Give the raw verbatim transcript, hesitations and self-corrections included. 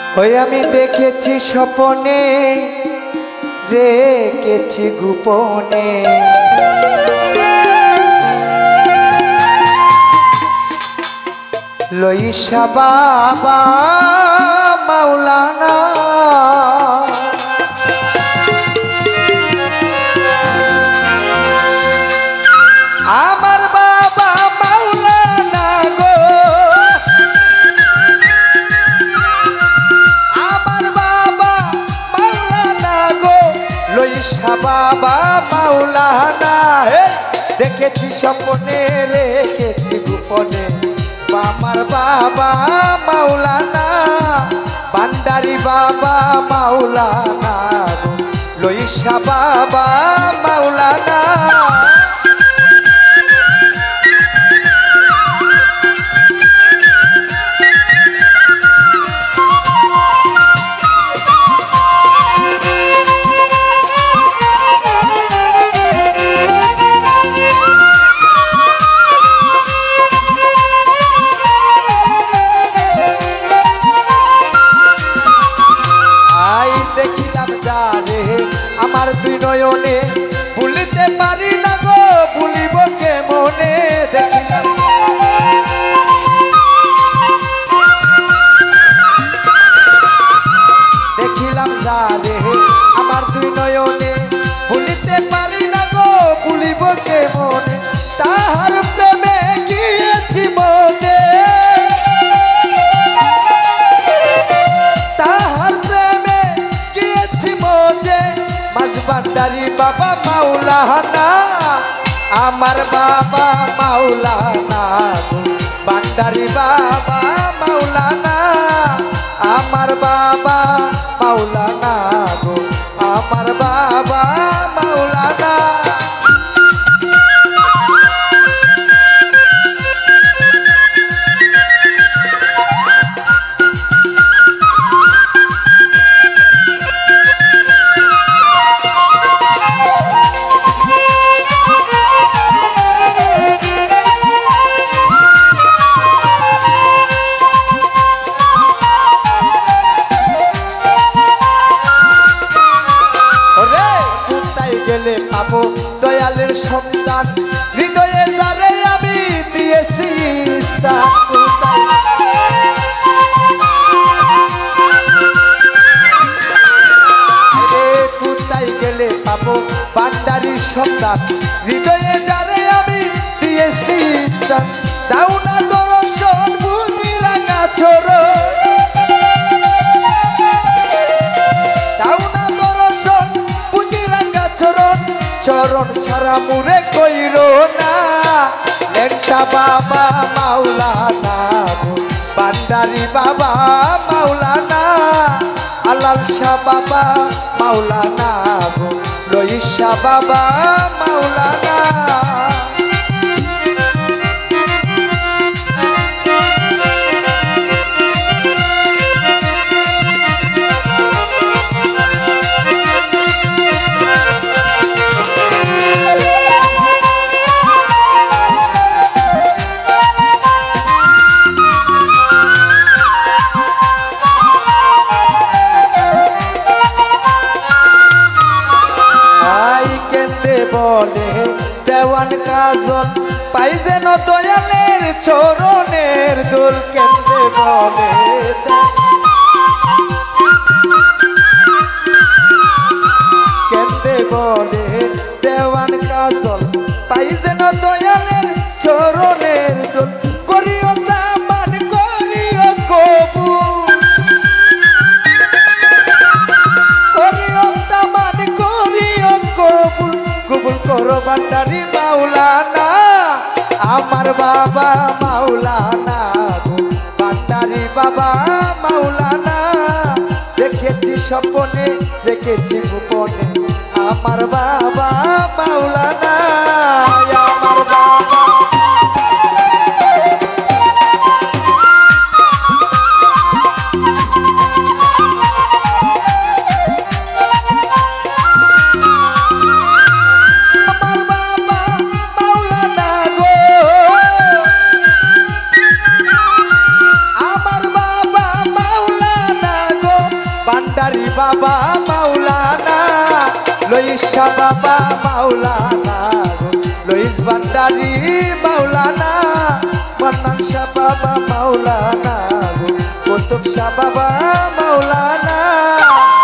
ওই আমি দেখেছি স্বপনে রেখেছি গোপনে লইসা বাবা মাওলানা আমার বাবা মাওলানা গো আমার বাবা মাওলানা গো লইসা বাবা মাওলানা দেখেছি স্বপ্নে রেখেছি গোপনে আমার বাবা মাওলানা বান্দারি বাবা মাওলানা লইসা বাবা মাওলানা আমার দুই নয়নে ভুলিতে পারি না গো ভুলিব কেমনে দেখিলাম দেখিলাম যারে আমার দুই নয়নে ভুলিতে পারি না গো ভুলিব কেমনে তাহার প্রেমে গিয়েছি মনে বান্দারি বাবা মাওলানা আমার বাবা মাওলানা বান্দারি বাবা মাওলানা আমার বাবা মাওলানা গো আমার বাবা মাওলানা পাবো দয়ালের সন্তান হৃদয়ে যারে আমি দিয়েছি কোথায় গেলে পাবো বান্দারির সন্তান হৃদয়ে যারে আমি দিয়েছি দাও না দর্শন বুঝি রাঙা ছোড়ো চরণ ছাড়া মুরে কইর না লেংটা বাবা মাওলানা বান্দারি বাবা মাওলানা আলাল শাহ বাবা মাওলানা লইসা বাবা মাওলানা দেওয়ান কাজল পাই যেন দয়ালের চরণের দোল কেন্দ্রে বলে কেন্দ্রে বলে দেওয়ান কাজল পাই যেন দয়ালের চরণের দোল করিও দামান করিও কবুল করিও দামান করিও কবুল কবুল করো বান্দারি মাওলানা আমার বাবা মাওলানা বান্দারি বাবা মাওলানা দেখেছি স্বপ্নে দেখেছি গোপনে আমার বাবা মাওলানা আমার বাবা আমার বাবা মাওলানা গো ভান্ডারি বাবা মাওলানা লইস শাহ বাবা মাওলানা লইস ভান্ডারি মাওলানা মান্নান শাহ বাবা মাওলানা কুতুব শাহ বাবা মাওলানা